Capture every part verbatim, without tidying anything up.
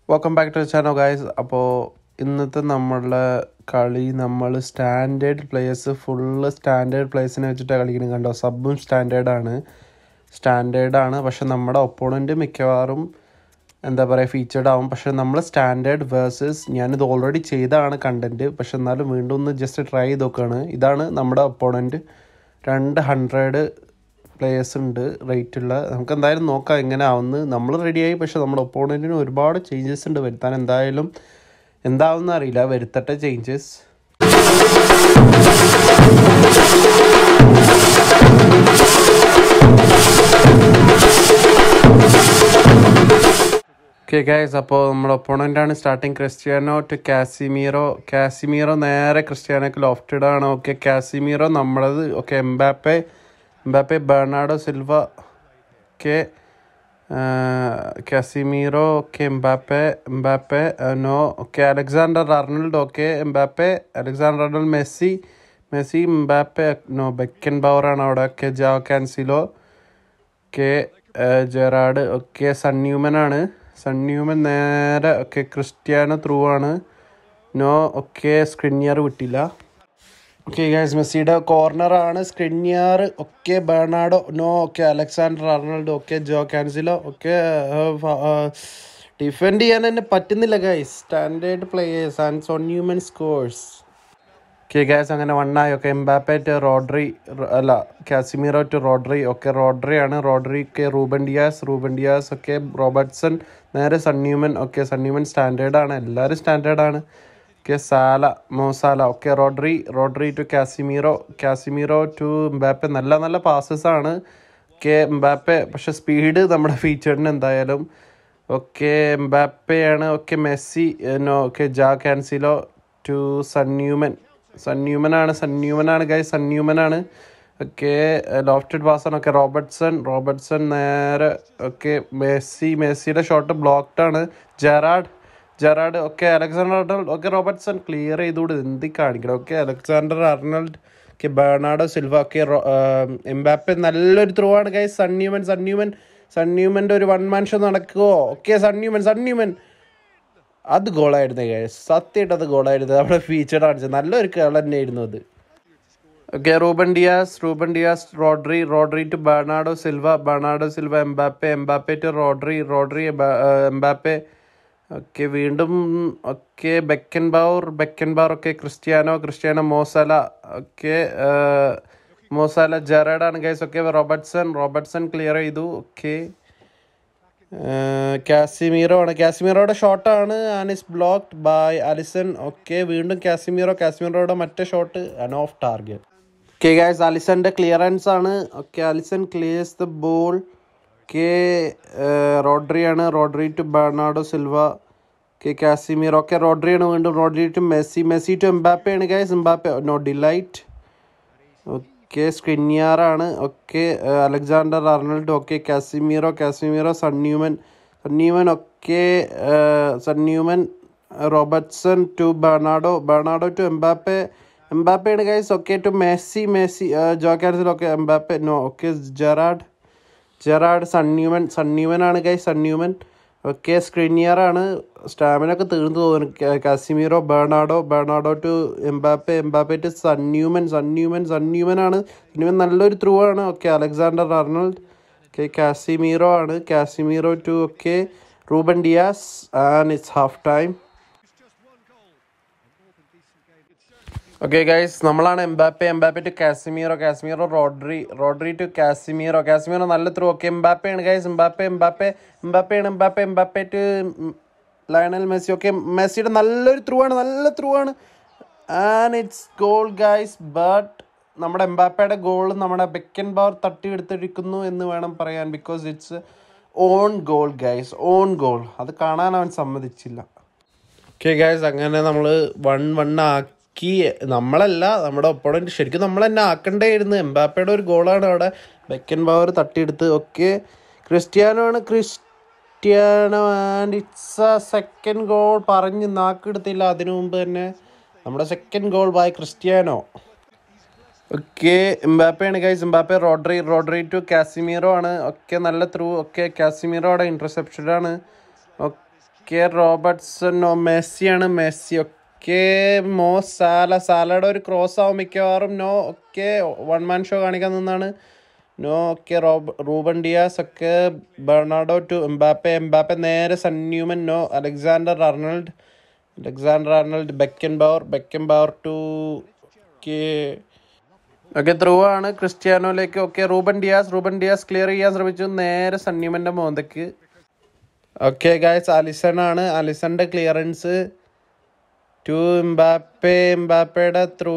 Welcome back to the channel, guys. അപ്പോൾ ഇന്നത്തെ നമ്മളുടെ കളി നമ്മൾ സ്റ്റാൻഡേർഡ് പ്ലേയേഴ്സ് ഫുള്ള് സ്റ്റാൻഡേർഡ് പ്ലേയേഴ്സിനെ വെച്ചിട്ടാണ് കളിക്കുന്നത്. കണ്ടോ, സബും സ്റ്റാൻഡേർഡാണ് സ്റ്റാൻഡേർഡാണ് പക്ഷെ നമ്മുടെ ഒപ്പോണൻറ്റ് മിക്കവാറും എന്താ പറയുക ഫീച്ചേർഡ് ആവും. പക്ഷെ നമ്മൾ സ്റ്റാൻഡേർഡ് വേഴ്സസ് ഞാനിത് ഓൾറെഡി ചെയ്തതാണ് കണ്ടൻറ്റ്, പക്ഷെ എന്നാലും വീണ്ടും ഒന്ന് ജസ്റ്റ് ട്രൈ ചെയ്ത് നോക്കുകയാണ്. ഇതാണ് നമ്മുടെ ഒപ്പോണൻറ്റ്. രണ്ട് ഹൺഡ്രഡ് പ്ലേയേഴ്സ് ഉണ്ട് റേറ്റുള്ള. നമുക്ക് എന്തായാലും നോക്കാം എങ്ങനെ ആവുന്നത്. നമ്മൾ റെഡിയായി, പക്ഷെ നമ്മുടെ ഒപ്പോണൻറ്റിന് ഒരുപാട് ചേഞ്ചസ് ഉണ്ട് വരുത്താൻ. എന്തായാലും എന്താവുമെന്ന് അറിയില്ല, വരുത്തട്ടെ ചേഞ്ചസ്. ഓക്കെ ഗൈസ്, അപ്പോൾ നമ്മുടെ ഒപ്പോണൻ്റാണ് starting. Cristiano to Casemiro. Casemiro നേരെ ക്രിസ്ത്യാനോക്ക് ലോഫ്റ്റഡ് ആണ്. ഓക്കെ, കാസിമീറോ നമ്മളത്. Okay, Mbappe Mbappe Bernardo Silva. Okay, Casemiro. Okay, Mbappe Mbappe no. Okay, Alexander Arnold. Okay, Mbappe Alexander Arnold. Messi Messi Mbappe no. ബെക്കൻ ബൗറാണ് അവിടെ. Okay, João Cancelo. Okay, Gerrard. Okay, Son Heung-min ആണ്. Son Heung-min നേരെ. Okay, Cristiano through ആണ്. No. Okay, Skriniar വിട്ടില്ല. Okay guys, മെസ്സിയുടെ കോർണറാണ്. Skriniar. Okay, Bernardo. No. Okay, Alexander Arnold. Okay, João Cancelo. Okay, defend ചെയ്യാൻ തന്നെ പറ്റുന്നില്ല guys. Standard players and Son Heung-min scores. Okay guys, അങ്ങനെ വണ്ണായി. Okay, Mbappe to Rodri. അല്ല, Casemiro to Rodri. Okay, Rodri ആണ്. Rodri. Okay, Ruben Dias Ruben Dias. Okay, Robertson നേരെ Son Heung-min. Okay, Son Heung-min സ്റ്റാൻഡേർഡാണ്. എല്ലാവരും സ്റ്റാൻഡേർഡാണ്. Okay, Salah Mo Salah. Okay, Rodri Rodri to Casemiro. Casemiro to Mbappe. നല്ല നല്ല passes ആണ്. Okay, Mbappe പക്ഷെ സ്പീഡ് നമ്മുടെ ഫീച്ചറിന് എന്തായാലും. ഓക്കെ, എംബാപ്പയാണ്. Okay, Messi no. Okay, João Cancelo to Son Heung-min. സൺന്യൂമനാണ് സൺന്യൂമനാണ് ഗൈസ് സൺന്യൂമനാണ്. ഓക്കെ, ലോഫ്റ്റഡ് പാസാണ്. ഓക്കെ, റോബർട്ട്സൺ റോബർട്ട്സൺ നേരെ. ഓക്കെ, മെസ്സി മെസ്സിയുടെ ഷോട്ട് ബ്ലോക്ക്ഡ് ആണ്. Gerrard Gerrard. Okay, Alexander Arnold. Okay, Robertson clear ചെയ്തുകൂടെ എന്തി കാണിക്കണം. Okay, Alexander Arnold. Okay, Bernardo Silva. Okay, Mbappe നല്ലൊരു ത്രൂ ആണ് ഗൈസ്. സൺന്യൂമൻ സൺന്യൂമൻ സൺന്യൂമൻ്റെ ഒരു വൺ മാൻ ഷോ നടക്കുമോ? ഓക്കെ, സൺന്യൂമൻ സൺന്യൂമൻ അത് ഗോളായിരുന്നു ഗൈസ്. സത്യമായിട്ട് അത് ഗോളായിരുന്നു. നമ്മുടെ ഫീച്ചർ കാണിച്ചത് നല്ലൊരു കേൾ തന്നെയായിരുന്നു അത്. Okay, Ruben Dias Ruben Dias Rodri Rodri to Bernardo Silva. Bernardo Silva Mbappe Mbappe to Rodri Rodri Mbappe. Okay, വീണ്ടും. Okay, Beckenbauer Beckenbauer. Okay, Cristiano Cristiano Mo Salah. Okay, Mo Salah. ജെറാഡാണ് guys. Okay, Robertson Robertson clear ചെയ്തു. Okay, Casemiro ആണ്. കാസിമീറോയുടെ ഷോട്ടാണ് and is blocked by Alisson. Okay, വീണ്ടും Casemiro കാസിമീറോയുടെ മറ്റേ shot and off target. Okay guys, അലിസന്റെ clearance ആണ്. Okay, Alisson clears the ball. Okay, Rodri ആണ്. Rodri to Bernardo Silva. Okay, Casemiro. Okay, Rodri ആണ് വീണ്ടും. Rodri to Messi Messi to Mbappe ആണ് guys. Mbappe no. De Ligt. Okay, സ്ക്രിനിയറാണ്. Okay, Alexander Arnold. Okay, Casemiro Casemiro Son Heung-min Son Heung-min. Okay, Son Heung-min. Robertson to Bernardo Bernardo to Mbappe Mbappe ആണ് guys. Okay, to Messi Messi João Cancelo. Okay, Mbappe no. Okay, Gerrard Gerrard Son Heung-min Son Heung-min ആണ് guys. Son Heung-min. Okay, സ്ക്രിനിയറാണ്. Stamina ഒക്കെ തീർന്നു തോന്നുന്നു. Casemiro Bernardo Bernardo to Mbappe Mbappe to Son Heung-min Son Heung-min Son Heung-min ആണ്. Son Heung-min നല്ലൊരു through ആണ്. Okay, Alexander Arnold. Okay, Casemiro ആണ്. Casemiro to. Okay, Ruben Dias and it's half time. Okay guys, നമ്മളാണ് Mbappe Mbappe to Casemiro Casemiro Rodri Rodri to Casemiro Casemiro നല്ല through. Okay, Mbappe ആണ് guys. Mbappe Mbappe Mbappe ആണ്. Mbappe Mbappe to Lionel Messi. Okay, മെസ്സിയുടെ നല്ലൊരു through ആണ് നല്ല through ആണ് and it's goal guys. But നമ്മുടെ എംബാപ്പയുടെ ഗോൾ നമ്മുടെ ബെക്കൻ ബൗർ തട്ടിയെടുത്തിരിക്കുന്നു എന്ന് വേണം പറയാൻ. Because it's own goal guys, own goal. അത് കാണാൻ അവൻ സമ്മതിച്ചില്ല. ഓക്കെ ഗൈസ്, അങ്ങനെ നമ്മൾ വൺ വൺ ആക്കി. നമ്മളല്ല, നമ്മുടെ ഒപ്പോണൻറ്റ് ശരിക്കും നമ്മൾ തന്നെ ആക്കണ്ടായിരുന്നു. എംബാപ്പയുടെ ഒരു ഗോളാണ് അവിടെ ബെക്കൻ ബൗർ തട്ടിയെടുത്ത്. ഓക്കെ, ക്രിസ്ത്യാനോ ആണ്. Cristiano and it's a second goal. പറഞ്ഞ് നാക്കെടുത്തില്ല അതിനു മുമ്പ് തന്നെ നമ്മുടെ second goal by Cristiano. Okay, എംബാപ്പയാണ് guys. Mbappe Rodri Rodri to Casemiro ആണ്. ഓക്കെ, നല്ല ത്രൂ. ഓക്കെ, കാസിമീറോ അവിടെ ഇൻ്റർസെപ്ഷനാണ്. ഓക്കെ, ഓക്കെ റോബർട്ട്സൺ നോ മെസ്സിയാണ് മെസ്സി ഓക്കെ മോ സാല സാലയുടെ ഒരു ക്രോസ് ആവും മിക്കവാറും no okay one man show കാണിക്കാൻ നിന്നാണ് no okay Rob Ruben Dias ഒക്കെ ബെർണാഡോ ടു എംബാപ്പെ എംബാപ്പെ നേരെ Son Newman no Alexander Arnold Alexander Arnold beacon bowel beacon bowel to okay okay through ആണ് ക്രിസ്ത്യാനോയിലേക്ക് okay Ruben Dias Ruben Diaz clear ചെയ്യാൻ ശ്രമിച്ചു നേരെ sun ന്യൂമൻ്റെ മോന്തയ്ക്ക് okay guys Allison ആണ് അലിസണിൻ്റെ clearance to Mbappe എംബാപ്പയുടെ through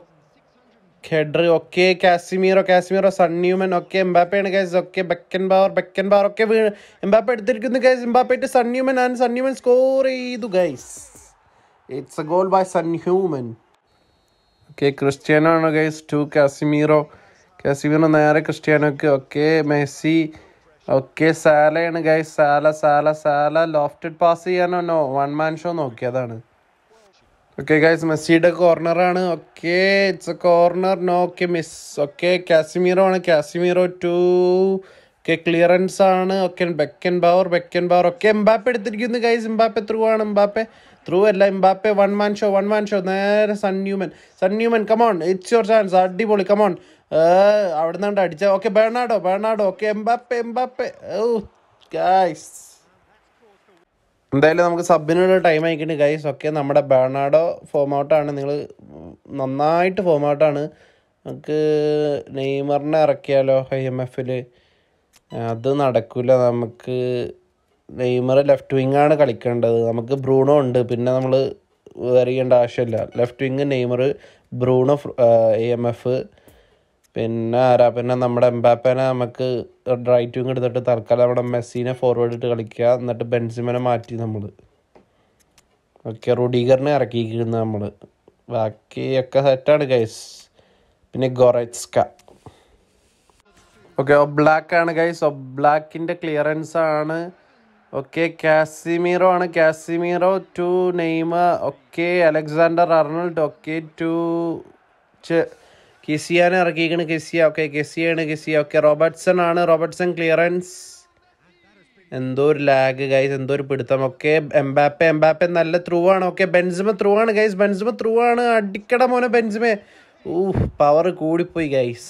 header okay Casemiro Casemiro sun Newman okay എംബാപ്പയാണ് guys okay Beckenbauer beacon bowel ഒക്കെ വീ Mbappé എടുത്തിരിക്കുന്നു guys Mbappé to sun Newman and sun Newman score ചെയ്തു guys it's a goal by Son ഹ്യൂമൻ okay Cristiano ആണ് guys to Casemiro Casemiro നേരെ ക്രിസ്ത്യാനോക്ക് okay Messi okay സാലയാണ് guys Salah Salah Salah lofted pass ചെയ്യാനോ no one man show നോക്കിയതാണ് okay guys മെസ്സിയുടെ കോർണറാണ് okay it's a corner no okay miss okay Casemiro ആണ് കാസിമീറോ ടു ഓക്കെ ക്ലിയറൻസ് ആണ് okay Beckenbauer Beckenbauer okay Mbappe എടുത്തിരിക്കുന്നു guys Mbappe through ആണ് Mbappe through അല്ല Mbappe one man show one man show നേരെ Son Newman Son Newman come on it's your chance അടിപൊളി come on അവിടെ നിന്നുണ്ട് അടിച്ച okay Bernardo Bernardo okay Mbappe Mbappe oh guys എന്തായാലും നമുക്ക് സബിനുള്ള ടൈം ആയിട്ടുണ്ട് ഗൈസ് ഓക്കെ നമ്മുടെ ബെർണാഡോ ഫോം ഔട്ടാണ് നിങ്ങൾ നന്നായിട്ട് ഫോം ഔട്ടാണ് നമുക്ക് നെയ്മറിനെ ഇറക്കിയാലോ ഐ എം എഫിൽ അത് നടക്കില്ല നമുക്ക് നെയ്മർ ലെഫ്റ്റ് വിങ്ങാണ് കളിക്കേണ്ടത് നമുക്ക് ബ്രൂണോ ഉണ്ട് പിന്നെ നമ്മൾ എറിയേണ്ട ആവശ്യമില്ല left wing Neymar Bruno A M F പിന്നെ ആരാ പിന്നെ നമ്മുടെ എംബാപ്പേനെ നമുക്ക് റൈറ്റ് വിങ് എടുത്തിട്ട് തൽക്കാലം നമ്മുടെ മെസ്സിനെ ഫോർവേഡ് ഇട്ട് കളിക്കുക എന്നിട്ട് ബെൻസിമനെ മാറ്റി നമ്മൾ ഓക്കെ റുഡീഗറിനെ ഇറക്കിയിരിക്കുന്നത് നമ്മൾ ബാക്കിയൊക്കെ സെറ്റാണ് ഗൈസ് പിന്നെ ഗൊറെറ്റ്സ്ക ഓക്കെ ബ്ലാക്ക് ആണ് ഗൈസ് ബ്ലാക്കിൻ്റെ ക്ലിയറൻസ് ആണ് ഓക്കെ കാസിമീറോ ആണ് Casemiro to Neymar okay Alexander Arnold okay to കെസിയാനെ ഇറക്കിയിരിക്കുന്നത് കെസിയ ഓക്കെ കെസിയാണ് കെസിയ ഓക്കെ റോബർട്ട്സൺ ആണ് റോബർട്ട്സൺ ക്ലിയറൻസ് എന്തോ ഒരു ലാഗ് ഗൈസ് എന്തോ ഒരു പിടുത്തം ഓക്കെ എംബാപ്പെ എംബാപ്പെ നല്ല ത്രൂ ആണ് ഓക്കെ ബെൻസിമ ത്രൂ ആണ് ഗൈസ് ബെൻസിമ ത്രൂ ആണ് അടിക്കട മോനെ ബെൻസിമെ ഊഹ് പവർ കൂടിപ്പോയി ഗൈസ്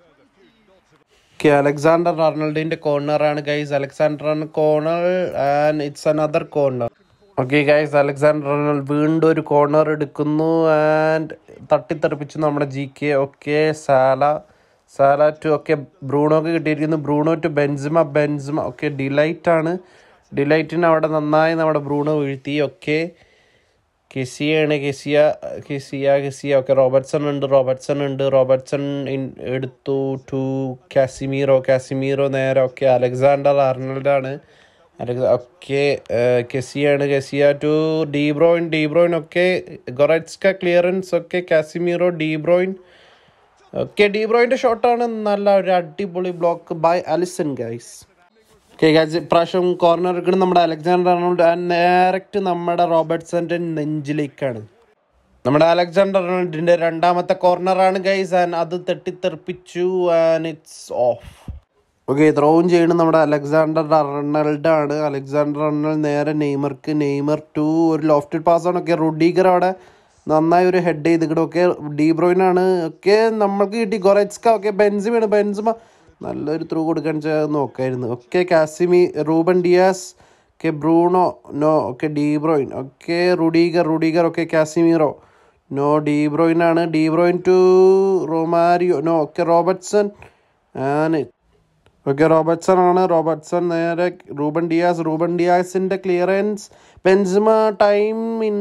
ഓക്കെ അലക്സാണ്ടർ അർണൾഡിൻ്റെ കോർണറാണ് guys Alexander corner and it's another corner okay guys Alexander Arnold വീണ്ടും ഒരു കോർണർ എടുക്കുന്നു ആൻഡ് തട്ടിത്തെറിപ്പിച്ചു നമ്മുടെ G K okay Salah Salah to okay ബ്രൂണോക്ക് കിട്ടിയിരിക്കുന്നു Bruno to Benzema Benzema okay De Ligt ആണ് ഡിലൈറ്റിന് അവിടെ നന്നായി നമ്മുടെ ബ്രൂണോ വീഴ്ത്തി ഓക്കെ കെസിയാണ് Kessie Kessie Kessie okay Robertson ഉണ്ട് റോബർട്ട്സൺ ഉണ്ട് റോബർട്ട്സൺ എടുത്തു ടു കാസിമീറോ കാസിമീറോ നേരെ ഓക്കെ അലക്സാണ്ടർ അർണൾഡാണ് ഓക്കെ കെസിയാണ് Kessie to De Bruyne De Bruyne okay Goretzka clearance okay Casemiro De Bruyne okay ഡീബ്രോയിൻ്റെ ഷോട്ടാണ് നല്ല ഒരു അടിപൊളി block by Alisson guys okay guys ഇപ്രാവശ്യം കോർണർ എടുക്കുന്നത് നമ്മുടെ അലക്സാണ്ടർ അർണോൾഡ് ആൻഡ് ഡയറക്റ്റ് നമ്മുടെ റോബർട്ട്സൻ്റെ നെഞ്ചിലേക്കാണ് നമ്മുടെ അലക്സാണ്ടർ അർണോൾഡിൻ്റെ രണ്ടാമത്തെ കോർണറാണ് ഗൈസ് ആൻഡ് അത് തട്ടിത്തെറിപ്പിച്ചു ആൻഡ് ഇറ്റ്സ് ഓഫ് ഓക്കെ ത്രോവും ചെയ്യുന്നത് നമ്മുടെ അലക്സാണ്ടർ അർണൾഡ് ആണ് അലക്സാണ്ടർ അർണൾഡ് നേരെ നെയ്മർക്ക് നെയ്മർ ടു ഒരു ലോഫ്റ്റഡ് പാസ്സാണ് ഓക്കെ റുഡീഗർ അവിടെ നന്നായി ഒരു ഹെഡ് ചെയ്തിട്ട് ഓക്കെ ഡീബ്രോയിനാണ് ഓക്കെ നമ്മൾക്ക് കിട്ടി ഗൊറെറ്റ്സ്ക ഓക്കെ ബെൻസിമയാണ് ബെൻസിമ നല്ലൊരു ത്രൂ കൊടുക്കാൻ നോക്കായിരുന്നു okay Casemiro Ruben Dias okay Bruno no okay De Bruyne okay Rudiger Rudiger okay Casemiro no ഡീബ്രോയിനാണ് De Bruyne to Romario no okay Robertson and okay Robertson ആണ് Robertson നേരെ Ruben Dias Ruben ഡിയാസിൻ്റെ clearance Benzema time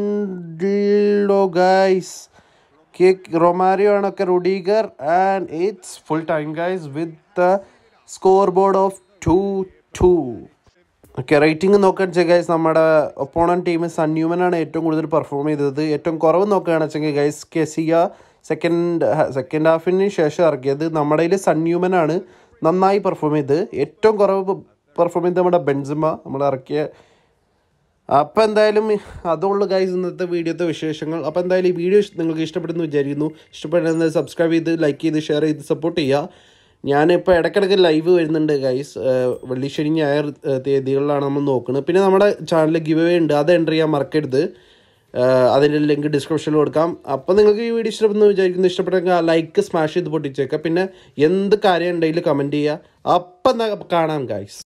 ഇൻഡോ guys കേക്ക് Romario ആണ് ഒക്കെ Rudiger and it's full time guys with the scoreboard of two two okay rating നോക്കുകയാണെന്ന് വെച്ചാൽ guys നമ്മുടെ ഒപ്പോണൻറ്റ് ടീം സൺ ന്യൂമനാണ് ഏറ്റവും കൂടുതൽ പെർഫോം ചെയ്തത് ഏറ്റവും കുറവ് നോക്കുകയാണെന്ന് വെച്ചെങ്കിൽ ഗൈസ് കെസിയ സെക്കൻഡ് സെക്കൻഡ് ഹാഫിന് ശേഷം ഇറക്കിയത് നമ്മുടെ കയ്യിൽ സൺ ന്യൂമനാണ് നന്നായി പെർഫോം ചെയ്ത് ഏറ്റവും കുറവ് പെർഫോം ചെയ്ത് നമ്മുടെ ബെൻസിമ നമ്മൾ ഇറക്കിയ അപ്പോൾ എന്തായാലും അതുള്ളൂ ഗൈസ് ഇന്നത്തെ വീഡിയോത്തെ വിശേഷങ്ങൾ അപ്പോൾ എന്തായാലും ഈ വീഡിയോ നിങ്ങൾക്ക് ഇഷ്ടപ്പെടുന്നു വിചാരിക്കുന്നു ഇഷ്ടപ്പെടുന്നത് സബ്സ്ക്രൈബ് ചെയ്ത് ലൈക്ക് ചെയ്ത് ഷെയർ ചെയ്ത് സപ്പോർട്ട് ചെയ്യുക ഞാനിപ്പോൾ ഇടയ്ക്കിടയ്ക്ക് ലൈവ് വരുന്നുണ്ട് ഗൈസ്. വെള്ളി ശനി ഞായർ തീയതികളിലാണ് നമ്മൾ നോക്കുന്നത്. പിന്നെ നമ്മുടെ ചാനലിൽ ഗിവ് അവേ ഉണ്ട്, അത് എൻ്റർ ചെയ്യാൻ മറക്കരുത്. അതിൻ്റെ ലിങ്ക് ഡിസ്ക്രിപ്ഷനിൽ കൊടുക്കാം. അപ്പോൾ നിങ്ങൾക്ക് ഈ വീഡിയോ ഇഷ്ടപ്പെടുന്നു വിചാരിക്കുന്നു. ഇഷ്ടപ്പെട്ടെങ്കിൽ ആ ലൈക്ക് സ്മാഷ് ചെയ്ത് പൊട്ടിച്ചേക്കാം. പിന്നെ എന്ത് കാര്യം ഉണ്ടെങ്കിലും കമൻറ്റ് ചെയ്യുക. അപ്പം കാണാം ഗൈസ്.